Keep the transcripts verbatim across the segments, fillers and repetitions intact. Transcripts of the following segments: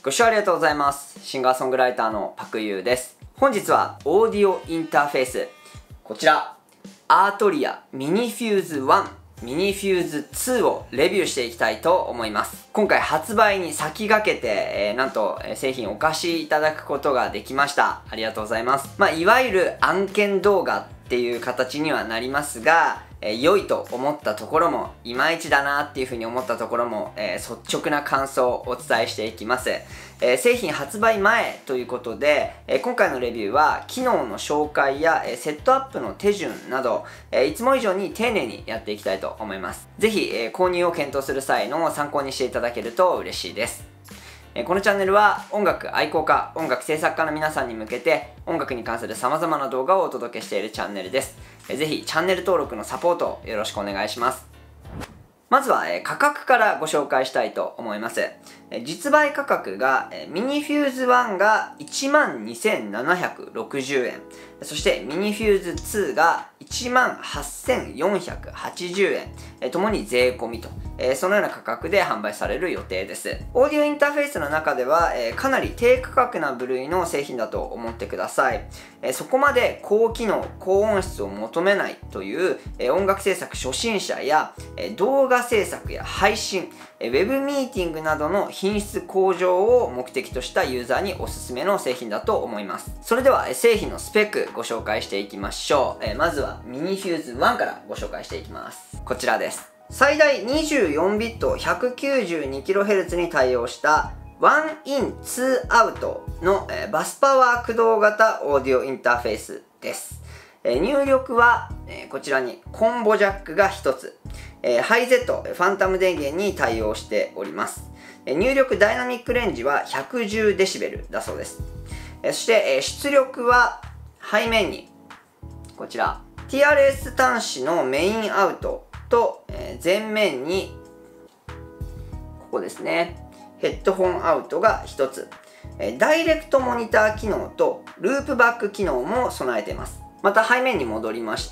ご視聴ありがとうございます。シンガーソングライターのパクユーです。本日はオーディオインターフェース、こちらアートリアミニフューズワン、ミニフューズツーをレビューしていきたいと思います。今回発売に先駆けて、えー、なんと製品お貸しいただくことができました。ありがとうございます。まあ、いわゆる案件動画っていう形にはなりますが、えー、良いと思ったところもいまいちだなっていう風に思ったところも、えー、率直な感想をお伝えしていきます。えー、製品発売前ということで、えー、今回のレビューは機能の紹介や、えー、セットアップの手順など、えー、いつも以上に丁寧にやっていきたいと思います。ぜひ、えー、購入を検討する際の参考にしていただけると嬉しいです。このチャンネルは音楽愛好家、音楽制作家の皆さんに向けて音楽に関する様々な動画をお届けしているチャンネルです。ぜひチャンネル登録のサポートをよろしくお願いします。まずは価格からご紹介したいと思います。実売価格がミニフューズワンが いちまんにせんななひゃくろくじゅうえん、そしてミニフューズツーが いちまんはっせんよんひゃくはちじゅうえん、ともに税込みと、そのような価格で販売される予定です。オーディオインターフェースの中ではかなり低価格な部類の製品だと思ってください。そこまで高機能、高音質を求めないという音楽制作初心者や動画制作や配信、ウェブミーティングなどの品質向上を目的としたユーザーにおすすめの製品だと思います。それでは製品のスペックご紹介していきましょう。まずはミニフューズワンからご紹介していきます。こちらです。最大 にじゅうよんビット ひゃくきゅうじゅうにキロヘルツ に対応したワンインツーアウトのバスパワー駆動型オーディオインターフェースです。入力はこちらにコンボジャックがひとつ、ハイゼット、ファンタム電源に対応しております。入力ダイナミックレンジは ひゃくじゅうデシベル だそうです。そして出力は背面にこちら ティーアールエス 端子のメインアウトと前面にここですね、ヘッドホンアウトがひとつ、ダイレクトモニター機能とループバック機能も備えています。また背面に戻りまして、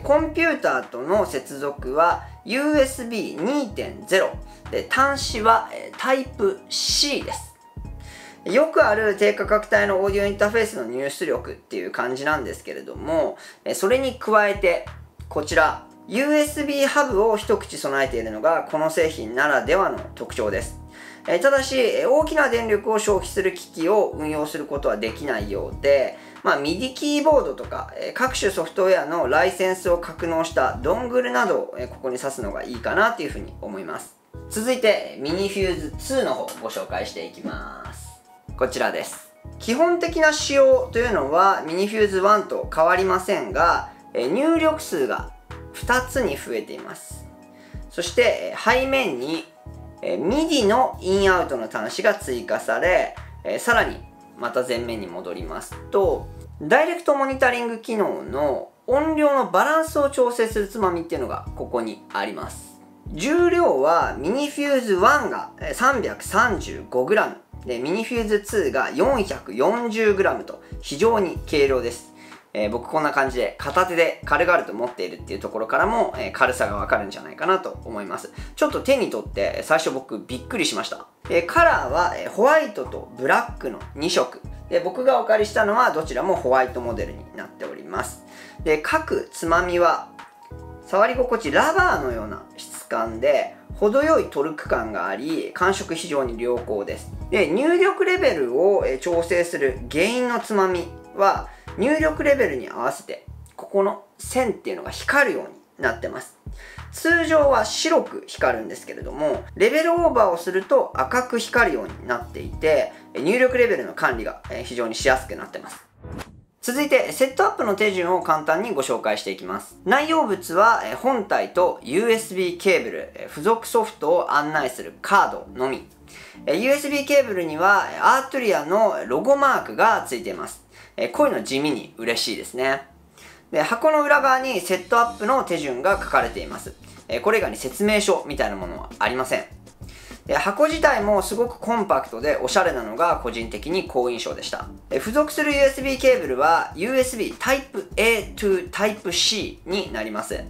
コンピューターとの接続は ユーエスビーにてんゼロ で、端子はタイプ シー です。よくある低価格帯のオーディオインターフェースの入出力っていう感じなんですけれども、それに加えてこちら ユーエスビー ハブを一口備えているのがこの製品ならではの特徴です。ただし大きな電力を消費する機器を運用することはできないようで、まあ、ミディ キーボードとか各種ソフトウェアのライセンスを格納したドングルなどをここに挿すのがいいかなというふうに思います。続いてミニフューズツーの方ご紹介していきます。こちらです。基本的な仕様というのはミニフューズワンと変わりませんが、入力数がふたつに増えています。そして背面にミディ のインアウトの端子が追加され、さらにまた前面に戻りますと、ダイレクトモニタリング機能の音量のバランスを調整するつまみっていうのがここにあります。重量はミニフューズワンが さんびゃくさんじゅうごグラム で、ミニフューズツーが よんひゃくよんじゅうグラム と非常に軽量です。えー、僕こんな感じで片手で軽々と持っているっていうところからも、えー、軽さがわかるんじゃないかなと思います。ちょっと手に取って最初僕びっくりしました。えー、カラーは、えー、ホワイトとブラックのに色で、僕がお借りしたのはどちらもホワイトモデルになっております。で、各つまみは触り心地ラバーのような質感で程よいトルク感があり、感触非常に良好です。で、入力レベルを調整する原因のつまみは入力レベルに合わせてここの線っていうのが光るようになってます。通常は白く光るんですけれども、レベルオーバーをすると赤く光るようになっていて、入力レベルの管理が非常にしやすくなってます。続いてセットアップの手順を簡単にご紹介していきます。内容物は本体と ユーエスビー ケーブル、付属ソフトを案内するカードのみ。ユーエスビー ケーブルにはアートリアのロゴマークがついています。こういうの地味に嬉しいですね。で、箱の裏側にセットアップの手順が書かれています。これ以外に説明書みたいなものはありません。で、箱自体もすごくコンパクトでおしゃれなのが個人的に好印象でした。付属する ユーエスビー ケーブルは ユーエスビー タイプエー to タイプ シー になります。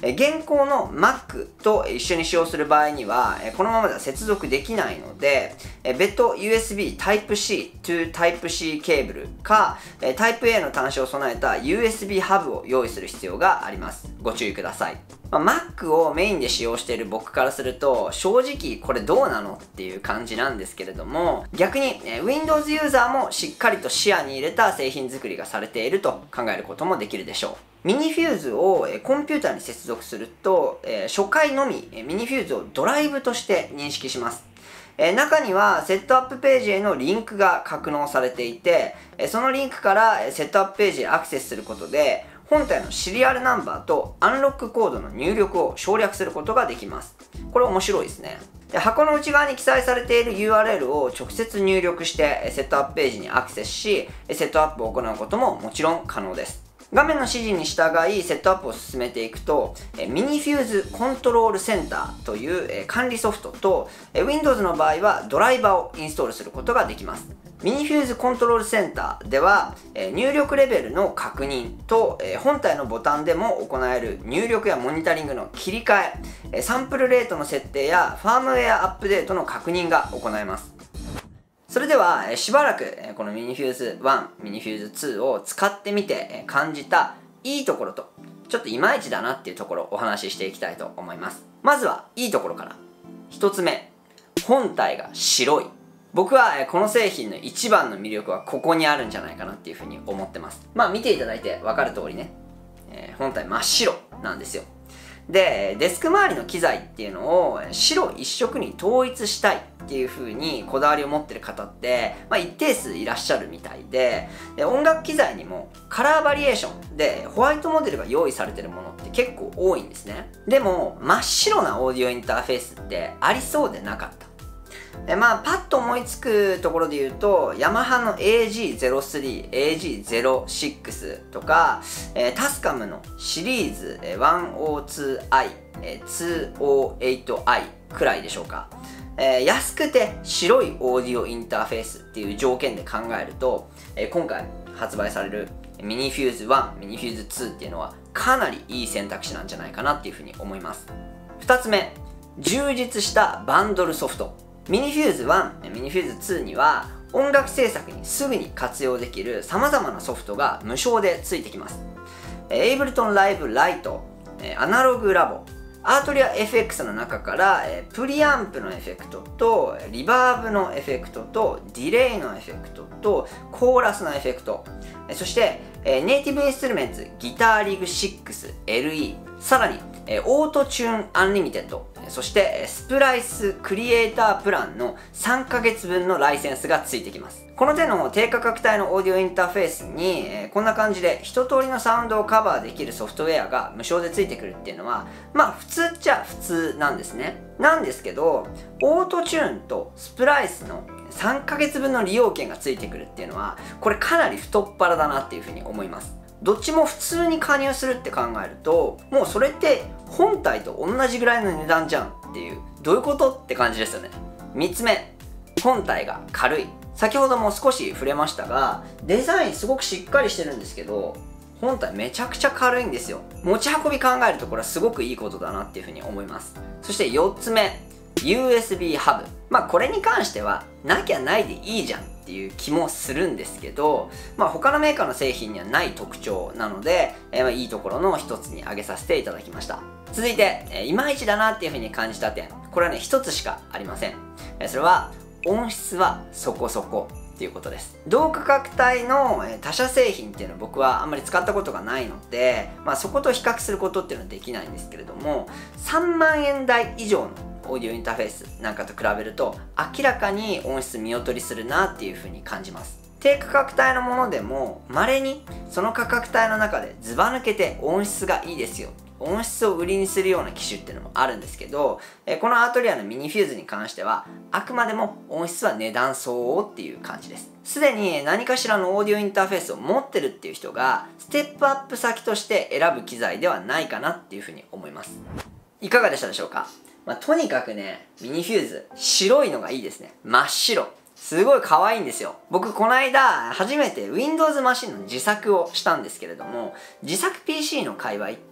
え現行の Mac と一緒に使用する場合には、えこのままでは接続できないので、え別途 ユーエスビー Type-C to Type-C ケーブルか、え Type-A の端子を備えた ユーエスビー ハブを用意する必要があります。ご注意ください。まあ、Mac をメインで使用している僕からすると、正直これどうなのっていう感じなんですけれども、逆に、え Windows ユーザーもしっかりと視野に入れた製品作りがされていると考えることもできるでしょう。ミニフューズを、えコンピューターに接続すると、え初回のみ、えミニフューズをドライブとして認識します。え中にはセットアップページへのリンクが格納されていて、えそのリンクからセットアップページへアクセスすることで、本体のシリアルナンバーとアンロックコードの入力を省略することができます。これ面白いですね。で箱の内側に記載されている ユーアールエル を直接入力してセットアップページにアクセスし、セットアップを行うことももちろん可能です。画面の指示に従いセットアップを進めていくと、ミニフューズコントロールセンターという管理ソフトと Windows の場合はドライバーをインストールすることができます。ミニフューズコントロールセンターでは入力レベルの確認と本体のボタンでも行える入力やモニタリングの切り替え、サンプルレートの設定やファームウェアアップデートの確認が行えます。それではしばらくこのミニフューズワン、ミニフューズツーを使ってみて感じたいいところとちょっといまいちだなっていうところをお話ししていきたいと思います。まずはいいところから。ひとつめ、本体が白い。僕はこの製品の一番の魅力はここにあるんじゃないかなっていうふうに思ってます。まあ見ていただいて分かる通りね、えー、本体真っ白なんですよ。で、デスク周りの機材っていうのを白一色に統一したいっていう風にこだわりを持ってる方って、まあ、一定数いらっしゃるみたいで、で音楽機材にもカラーバリエーションでホワイトモデルが用意されてるものって結構多いんですね。でも真っ白なオーディオインターフェースってありそうでなかった。でまあパッと思いつくところで言うとヤマハの エージーゼロスリー、エージーゼロシックス とか、えー、タスカムのシリーズ ひゃくにアイ、えー、にひゃくはちアイ くらいでしょうか。えー、安くて白いオーディオインターフェースっていう条件で考えると、えー、今回発売されるミニフューズワン、ミニフューズツーっていうのはかなりいい選択肢なんじゃないかなっていうふうに思います。ふたつめ、充実したバンドルソフト。ミニフューズワン、ミニフューズツーには音楽制作にすぐに活用できる様々なソフトが無償でついてきます。エイブルトンライブライト、アナログラボ、アートリア エフエックス の中からプリアンプのエフェクトとリバーブのエフェクトとディレイのエフェクトとコーラスのエフェクト、そしてネイティブインストゥルメンツギターリグシックス エルイー、 さらにオートチューンアンリミテッド、そしてスプライスクリエイタープランのさんかげつぶんのライセンスがついてきます。この手の低価格帯のオーディオインターフェースに、えー、こんな感じで一通りのサウンドをカバーできるソフトウェアが無償でついてくるっていうのはまあ普通っちゃ普通なんですね。なんですけどオートチューンとスプライスのさんかげつぶんの利用券がついてくるっていうのはこれかなり太っ腹だなっていうふうに思います。どっちも普通に加入するって考えるともうそれって本体と同じぐらいの値段じゃんっていう、どういうことって感じですよね。みっつめ、本体が軽い。先ほども少し触れましたがデザインすごくしっかりしてるんですけど本体めちゃくちゃ軽いんですよ。持ち運び考えるとこれはすごくいいことだなっていうふうに思います。そしてよっつめ、ユーエスビー ハブ。まあこれに関してはなきゃないでいいじゃんっていう気もするんですけど、まあ他のメーカーの製品にはない特徴なので、えー、まあいいところの一つに挙げさせていただきました。続いて、えー、いまいちだなっていうふうに感じた点、これはね一つしかありません。えー、それは音質はそこそこっていうことです。同価格帯の他社製品っていうのは僕はあんまり使ったことがないので、まあ、そこと比較することっていうのはできないんですけれども、さんまんえん台以上のオーディオインターフェースなんかと比べると明らかに音質見劣りするなっていうふうに感じます。低価格帯のものでも稀にその価格帯の中でズバ抜けて音質がいいですよ、音質を売りにするような機種っていうのもあるんですけど、このアートリアのミニフューズに関してはあくまでも音質は値段相応っていう感じです。すでに何かしらのオーディオインターフェースを持ってるっていう人がステップアップ先として選ぶ機材ではないかなっていうふうに思います。いかがでしたでしょうか。まあ、とにかくねミニフューズ白いのがいいですね。真っ白、すごい可愛いんですよ。僕この間初めて Windows マシンの自作をしたんですけれども、自作 ピーシー の界隈って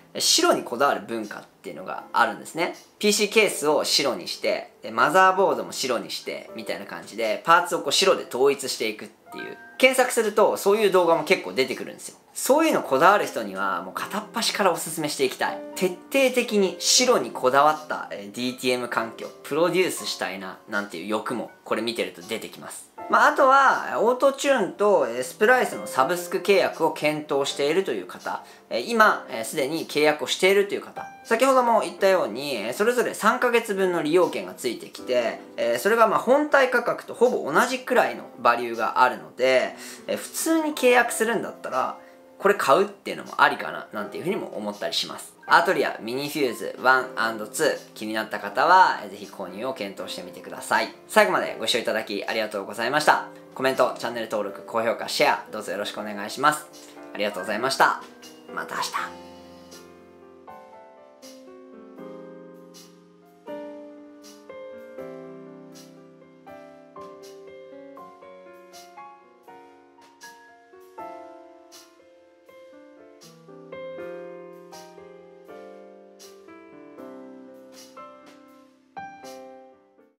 白にこだわる文化っていうのがあるんですね。 ピーシー ケースを白にして、マザーボードも白にしてみたいな感じでパーツをこう白で統一していくっていう、検索するとそういう動画も結構出てくるんですよ。そういうのこだわる人にはもう片っ端からおすすめしていきたい。徹底的に白にこだわった ディーティーエム 環境プロデュースしたいななんていう欲もこれ見てると出てきます。まあ、あとはオートチューンとスプライスのサブスク契約を検討しているという方、今すでに契約をしているという方、先ほども言ったようにそれぞれさんかげつぶんの利用券がついてきて、それがまあ本体価格とほぼ同じくらいのバリューがあるので、普通に契約するんだったらこれ買うっていうのもありかななんていうふうにも思ったりします。アートリアミニフューズワンアンドツー気になった方はぜひ購入を検討してみてください。最後までご視聴いただきありがとうございました。コメント、チャンネル登録、高評価、シェアどうぞよろしくお願いします。ありがとうございました。また明日。